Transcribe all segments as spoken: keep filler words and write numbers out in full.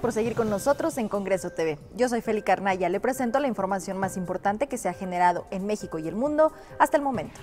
por seguir con nosotros en Congreso T V. Yo soy Feli Carnaya, le presento la información más importante que se ha generado en México y el mundo hasta el momento.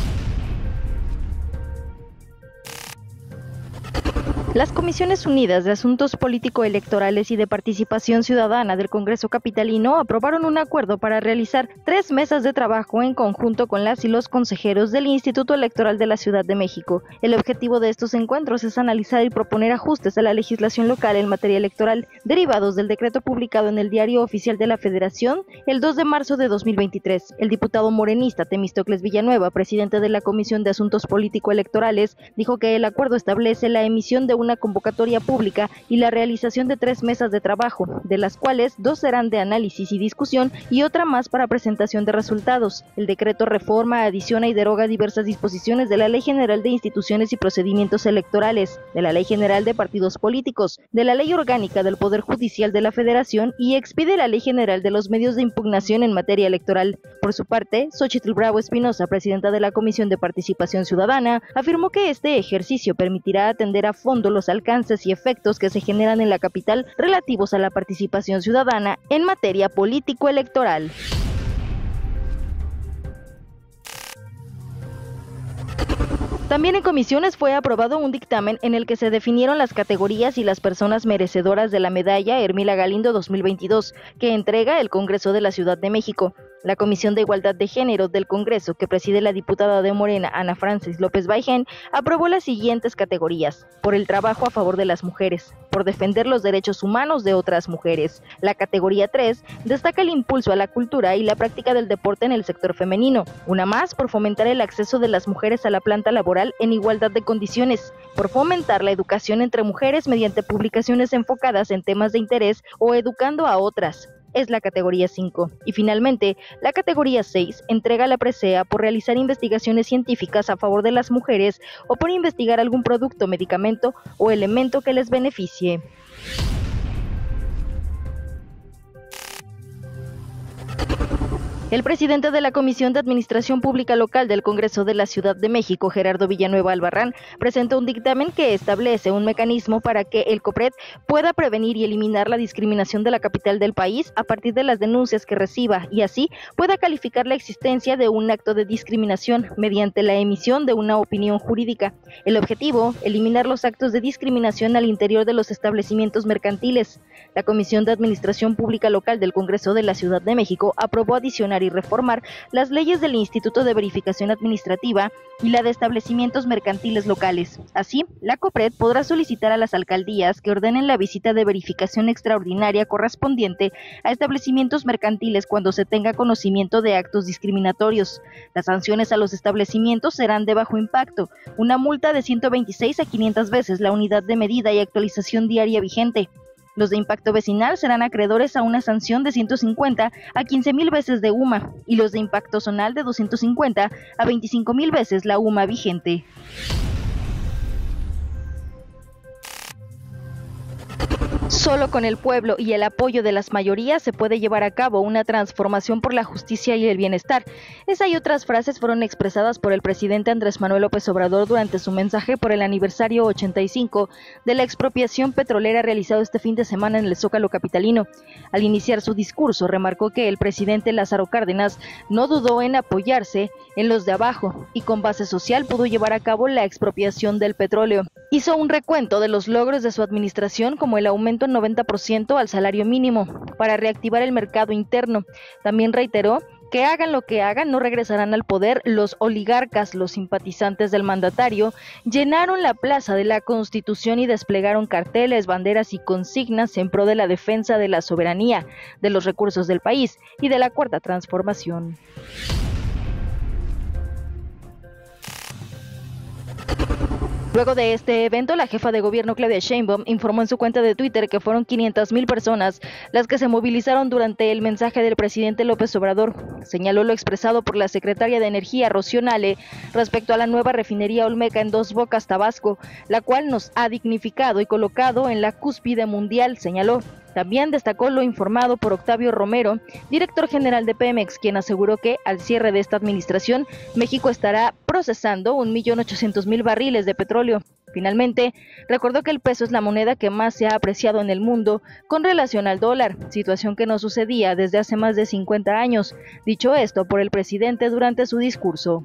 Las Comisiones Unidas de Asuntos Político-Electorales y de Participación Ciudadana del Congreso Capitalino aprobaron un acuerdo para realizar tres mesas de trabajo en conjunto con las y los consejeros del Instituto Electoral de la Ciudad de México. El objetivo de estos encuentros es analizar y proponer ajustes a la legislación local en materia electoral, derivados del decreto publicado en el Diario Oficial de la Federación el dos de marzo de dos mil veintitrés. El diputado morenista Temístocles Villanueva, presidente de la Comisión de Asuntos Político-Electorales, dijo que el acuerdo establece la emisión de una convocatoria pública y la realización de tres mesas de trabajo, de las cuales dos serán de análisis y discusión y otra más para presentación de resultados. El decreto reforma, adiciona y deroga diversas disposiciones de la Ley General de Instituciones y Procedimientos Electorales, de la Ley General de Partidos Políticos, de la Ley Orgánica del Poder Judicial de la Federación y expide la Ley General de los Medios de Impugnación en materia electoral. Por su parte, Xochitl Bravo Espinosa, presidenta de la Comisión de Participación Ciudadana, afirmó que este ejercicio permitirá atender a fondo los alcances y efectos que se generan en la capital relativos a la participación ciudadana en materia político-electoral. También en comisiones fue aprobado un dictamen en el que se definieron las categorías y las personas merecedoras de la medalla Ermila Galindo dos mil veintidós, que entrega el Congreso de la Ciudad de México. La Comisión de Igualdad de Género del Congreso, que preside la diputada de Morena, Ana Francis López Baijén, aprobó las siguientes categorías: por el trabajo a favor de las mujeres, por defender los derechos humanos de otras mujeres. La categoría tres destaca el impulso a la cultura y la práctica del deporte en el sector femenino. Una más por fomentar el acceso de las mujeres a la planta laboral en igualdad de condiciones, por fomentar la educación entre mujeres mediante publicaciones enfocadas en temas de interés o educando a otras. Es la categoría cinco. Y finalmente, la categoría seis entrega la presea por realizar investigaciones científicas a favor de las mujeres o por investigar algún producto, medicamento o elemento que les beneficie. El presidente de la Comisión de Administración Pública Local del Congreso de la Ciudad de México, Gerardo Villanueva Albarrán, presentó un dictamen que establece un mecanismo para que el COPRED pueda prevenir y eliminar la discriminación de la capital del país a partir de las denuncias que reciba y así pueda calificar la existencia de un acto de discriminación mediante la emisión de una opinión jurídica. El objetivo, eliminar los actos de discriminación al interior de los establecimientos mercantiles. La Comisión de Administración Pública Local del Congreso de la Ciudad de México aprobó adicionar y reformar las leyes del Instituto de Verificación Administrativa y la de establecimientos mercantiles locales. Así, la COPRED podrá solicitar a las alcaldías que ordenen la visita de verificación extraordinaria correspondiente a establecimientos mercantiles cuando se tenga conocimiento de actos discriminatorios. Las sanciones a los establecimientos serán de bajo impacto, una multa de ciento veintiséis a quinientas veces la unidad de medida y actualización diaria vigente. Los de impacto vecinal serán acreedores a una sanción de ciento cincuenta a quince mil veces de U M A y los de impacto zonal de doscientos cincuenta a veinticinco mil veces la U M A vigente. Solo con el pueblo y el apoyo de las mayorías se puede llevar a cabo una transformación por la justicia y el bienestar. Esa y otras frases fueron expresadas por el presidente Andrés Manuel López Obrador durante su mensaje por el aniversario ochenta y cinco de la expropiación petrolera realizado este fin de semana en el Zócalo capitalino. Al iniciar su discurso, remarcó que el presidente Lázaro Cárdenas no dudó en apoyarse en los de abajo y con base social pudo llevar a cabo la expropiación del petróleo. Hizo un recuento de los logros de su administración, como el aumento en noventa por ciento al salario mínimo para reactivar el mercado interno. También reiteró que hagan lo que hagan, no regresarán al poder. Los oligarcas, los simpatizantes del mandatario, llenaron la Plaza de la Constitución y desplegaron carteles, banderas y consignas en pro de la defensa de la soberanía, de los recursos del país y de la Cuarta Transformación. Luego de este evento, la jefa de gobierno Claudia Sheinbaum informó en su cuenta de Twitter que fueron quinientas mil personas las que se movilizaron durante el mensaje del presidente López Obrador. Señaló lo expresado por la secretaria de Energía, Rocío Nale, respecto a la nueva refinería Olmeca en Dos Bocas, Tabasco, la cual nos ha dignificado y colocado en la cúspide mundial, señaló. También destacó lo informado por Octavio Romero, director general de Pemex, quien aseguró que al cierre de esta administración, México estará procesando un millón ochocientos mil barriles de petróleo. Finalmente, recordó que el peso es la moneda que más se ha apreciado en el mundo con relación al dólar, situación que no sucedía desde hace más de cincuenta años. Dicho esto por el presidente durante su discurso.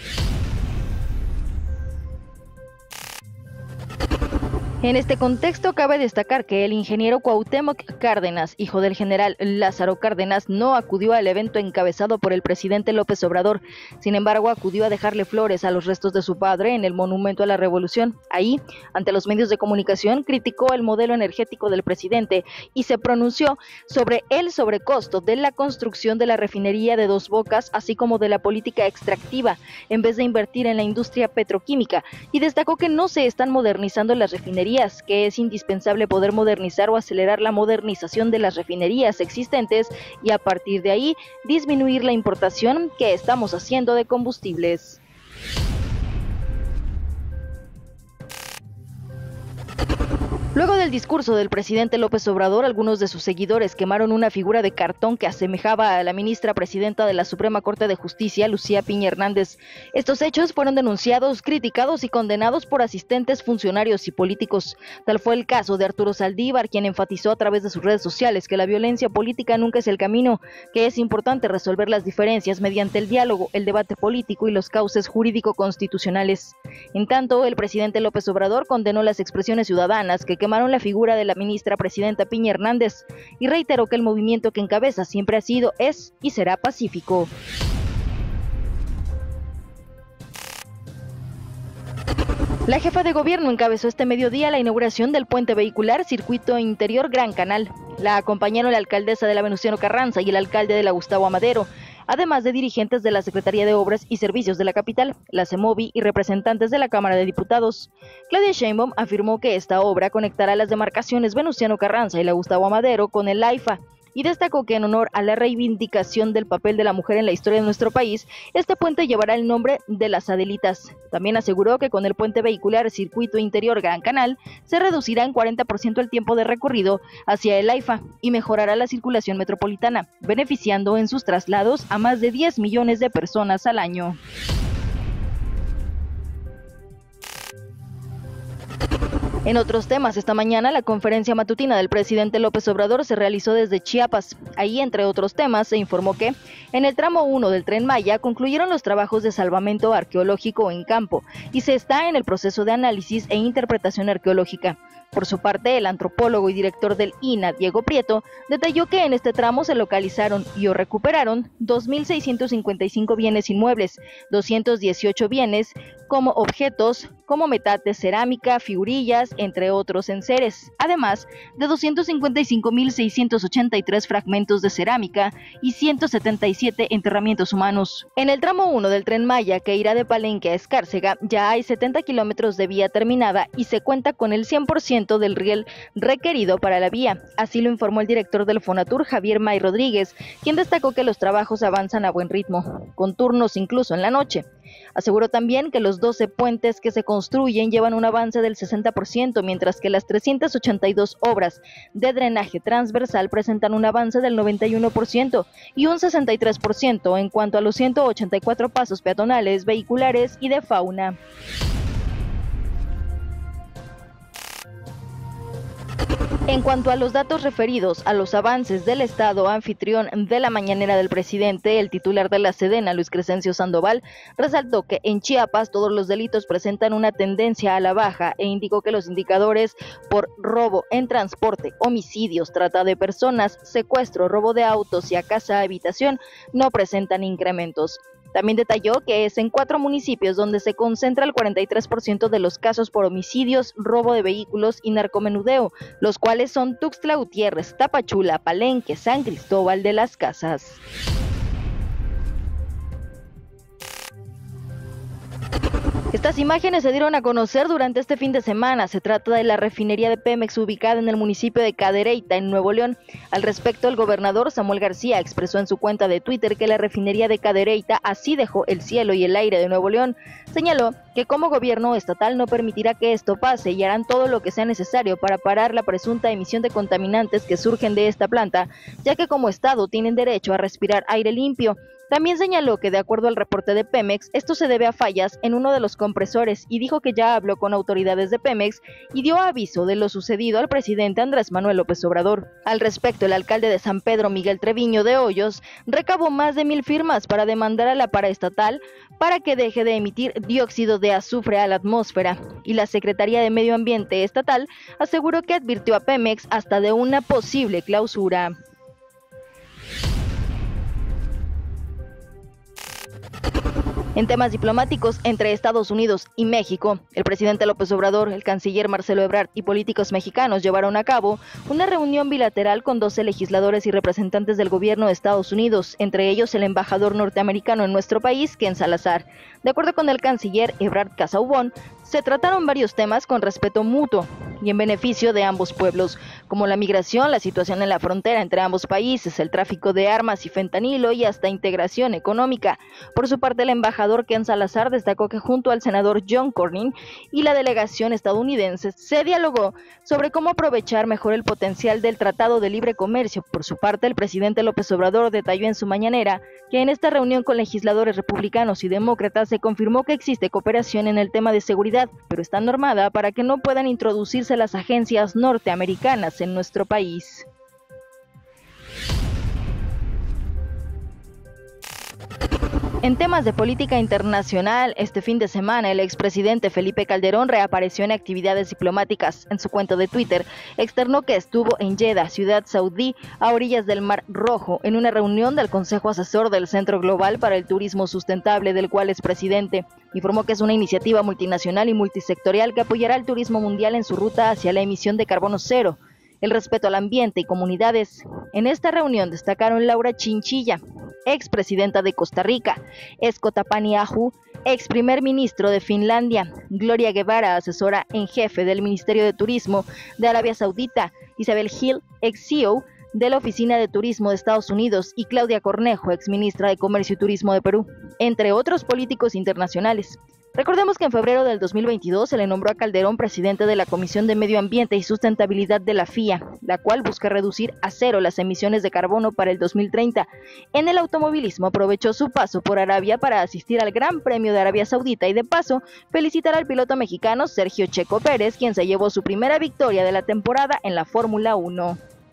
En este contexto, cabe destacar que el ingeniero Cuauhtémoc Cárdenas, hijo del general Lázaro Cárdenas, no acudió al evento encabezado por el presidente López Obrador. Sin embargo, acudió a dejarle flores a los restos de su padre en el Monumento a la Revolución. Ahí, ante los medios de comunicación, criticó el modelo energético del presidente y se pronunció sobre el sobrecosto de la construcción de la refinería de Dos Bocas, así como de la política extractiva, en vez de invertir en la industria petroquímica, y destacó que no se están modernizando las refinerías, que es indispensable poder modernizar o acelerar la modernización de las refinerías existentes y a partir de ahí disminuir la importación que estamos haciendo de combustibles. Luego del discurso del presidente López Obrador, algunos de sus seguidores quemaron una figura de cartón que asemejaba a la ministra presidenta de la Suprema Corte de Justicia, Lucía Piña Hernández. Estos hechos fueron denunciados, criticados y condenados por asistentes, funcionarios y políticos. Tal fue el caso de Arturo Saldívar, quien enfatizó a través de sus redes sociales que la violencia política nunca es el camino, que es importante resolver las diferencias mediante el diálogo, el debate político y los cauces jurídico-constitucionales. En tanto, el presidente López Obrador condenó las expresiones ciudadanas que quemaron la figura de la ministra presidenta Piña Hernández y reiteró que el movimiento que encabeza siempre ha sido, es y será pacífico. La jefa de gobierno encabezó este mediodía la inauguración del puente vehicular Circuito Interior Gran Canal. La acompañaron la alcaldesa de la Venustiano Carranza y el alcalde de la Gustavo Amadero, además de dirigentes de la Secretaría de Obras y Servicios de la capital, la CEMOVI y representantes de la Cámara de Diputados. Claudia Sheinbaum afirmó que esta obra conectará las demarcaciones Venustiano Carranza y la Gustavo Amadero con el AIFA, y destacó que en honor a la reivindicación del papel de la mujer en la historia de nuestro país, este puente llevará el nombre de las Adelitas. También aseguró que con el puente vehicular Circuito Interior Gran Canal se reducirá en cuarenta por ciento el tiempo de recorrido hacia el AIFA y mejorará la circulación metropolitana, beneficiando en sus traslados a más de diez millones de personas al año. En otros temas, esta mañana la conferencia matutina del presidente López Obrador se realizó desde Chiapas. Ahí, entre otros temas, se informó que en el tramo uno del Tren Maya concluyeron los trabajos de salvamento arqueológico en campo y se está en el proceso de análisis e interpretación arqueológica. Por su parte, el antropólogo y director del I N A, Diego Prieto, detalló que en este tramo se localizaron y o recuperaron dos mil seiscientos cincuenta y cinco bienes inmuebles, doscientos dieciocho bienes como objetos, como metates, cerámica, figurillas, entre otros enseres, además de doscientos cincuenta y cinco mil seiscientos ochenta y tres fragmentos de cerámica y ciento setenta y siete enterramientos humanos. En el tramo uno del Tren Maya, que irá de Palenque a Escárcega, ya hay setenta kilómetros de vía terminada y se cuenta con el cien por ciento del riel requerido para la vía. Así lo informó el director del Fonatur, Javier May Rodríguez, quien destacó que los trabajos avanzan a buen ritmo, con turnos incluso en la noche. Aseguró también que los doce puentes que se construyen llevan un avance del sesenta por ciento, mientras que las trescientas ochenta y dos obras de drenaje transversal presentan un avance del noventa y uno por ciento y un sesenta y tres por ciento en cuanto a los ciento ochenta y cuatro pasos peatonales, vehiculares y de fauna. En cuanto a los datos referidos a los avances del Estado anfitrión de la mañanera del presidente, el titular de la Sedena, Luis Crescencio Sandoval, resaltó que en Chiapas todos los delitos presentan una tendencia a la baja e indicó que los indicadores por robo en transporte, homicidios, trata de personas, secuestro, robo de autos y a casa habitación no presentan incrementos. También detalló que es en cuatro municipios donde se concentra el cuarenta y tres por ciento de los casos por homicidios, robo de vehículos y narcomenudeo, los cuales son Tuxtla Gutiérrez, Tapachula, Palenque, San Cristóbal de las Casas. Estas imágenes se dieron a conocer durante este fin de semana. Se trata de la refinería de Pemex ubicada en el municipio de Cadereyta, en Nuevo León. Al respecto, el gobernador Samuel García expresó en su cuenta de Twitter que la refinería de Cadereyta así dejó el cielo y el aire de Nuevo León. Señaló que como gobierno estatal no permitirá que esto pase y harán todo lo que sea necesario para parar la presunta emisión de contaminantes que surgen de esta planta, ya que como estado tienen derecho a respirar aire limpio. También señaló que, de acuerdo al reporte de Pemex, esto se debe a fallas en uno de los compresores y dijo que ya habló con autoridades de Pemex y dio aviso de lo sucedido al presidente Andrés Manuel López Obrador. Al respecto, el alcalde de San Pedro, Miguel Treviño de Hoyos, recabó más de mil firmas para demandar a la paraestatal para que deje de emitir dióxido de azufre a la atmósfera, y la Secretaría de Medio Ambiente estatal aseguró que advirtió a Pemex hasta de una posible clausura. En temas diplomáticos entre Estados Unidos y México, el presidente López Obrador, el canciller Marcelo Ebrard y políticos mexicanos llevaron a cabo una reunión bilateral con doce legisladores y representantes del gobierno de Estados Unidos, entre ellos el embajador norteamericano en nuestro país, Ken Salazar. De acuerdo con el canciller Ebrard Casaubon, se trataron varios temas con respeto mutuo y en beneficio de ambos pueblos, como la migración, la situación en la frontera entre ambos países, el tráfico de armas y fentanilo y hasta integración económica. Por su parte, el embajador Ken Salazar destacó que junto al senador John Cornyn y la delegación estadounidense se dialogó sobre cómo aprovechar mejor el potencial del Tratado de Libre Comercio. Por su parte, el presidente López Obrador detalló en su mañanera que en esta reunión con legisladores republicanos y demócratas se confirmó que existe cooperación en el tema de seguridad, pero está normada para que no puedan introducirse las agencias norteamericanas en nuestro país. En temas de política internacional, este fin de semana el expresidente Felipe Calderón reapareció en actividades diplomáticas. En su cuenta de Twitter, externó que estuvo en Jeddah, ciudad saudí, a orillas del Mar Rojo, en una reunión del Consejo Asesor del Centro Global para el Turismo Sustentable, del cual es presidente. Informó que es una iniciativa multinacional y multisectorial que apoyará al turismo mundial en su ruta hacia la emisión de carbono cero, el respeto al ambiente y comunidades. En esta reunión destacaron Laura Chinchilla, expresidenta de Costa Rica, Esko Tapani-Ahu, ex primer ministro de Finlandia, Gloria Guevara, asesora en jefe del Ministerio de Turismo de Arabia Saudita, Isabel Gil, ex C E O de la Oficina de Turismo de Estados Unidos, y Claudia Cornejo, ex ministra de Comercio y Turismo de Perú, entre otros políticos internacionales. Recordemos que en febrero del dos mil veintidós se le nombró a Calderón presidente de la Comisión de Medio Ambiente y Sustentabilidad de la F I A, la cual busca reducir a cero las emisiones de carbono para el dos mil treinta. En el automovilismo aprovechó su paso por Arabia para asistir al Gran Premio de Arabia Saudita y de paso felicitar al piloto mexicano Sergio Checo Pérez, quien se llevó su primera victoria de la temporada en la Fórmula uno.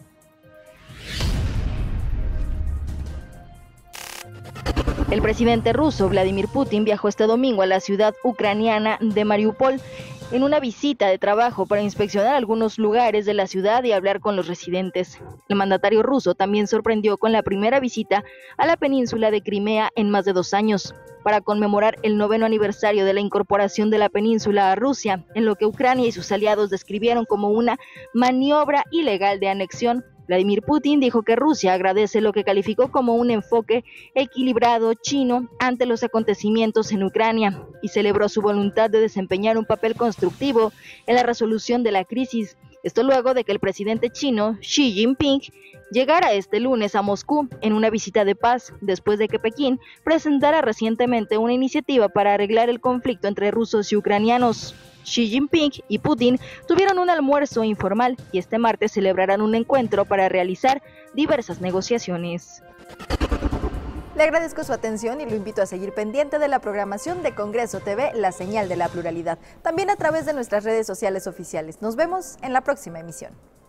El presidente ruso Vladimir Putin viajó este domingo a la ciudad ucraniana de Mariupol en una visita de trabajo para inspeccionar algunos lugares de la ciudad y hablar con los residentes. El mandatario ruso también sorprendió con la primera visita a la península de Crimea en más de dos años, para conmemorar el noveno aniversario de la incorporación de la península a Rusia, en lo que Ucrania y sus aliados describieron como una maniobra ilegal de anexión. Vladimir Putin dijo que Rusia agradece lo que calificó como un enfoque equilibrado chino ante los acontecimientos en Ucrania y celebró su voluntad de desempeñar un papel constructivo en la resolución de la crisis. Esto luego de que el presidente chino Xi Jinping llegara este lunes a Moscú en una visita de paz, después de que Pekín presentara recientemente una iniciativa para arreglar el conflicto entre rusos y ucranianos. Xi Jinping y Putin tuvieron un almuerzo informal y este martes celebrarán un encuentro para realizar diversas negociaciones. Le agradezco su atención y lo invito a seguir pendiente de la programación de Congreso T V, la señal de la pluralidad, también a través de nuestras redes sociales oficiales. Nos vemos en la próxima emisión.